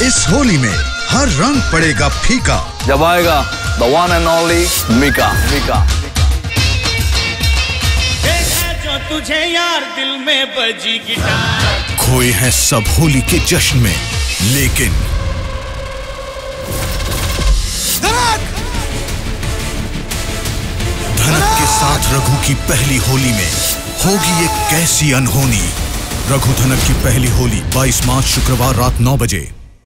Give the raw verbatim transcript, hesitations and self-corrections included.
इस होली में हर रंग पड़ेगा फीका जब आएगा the one and only Mika Mika. जो तुझे यार दिल में बजी गिटार। खोए हैं सब होली के जश्न में, लेकिन धनक के साथ रघु की पहली होली में होगी एक कैसी अनहोनी। रघु धनक की पहली होली बाईस मार्च शुक्रवार रात नौ बजे।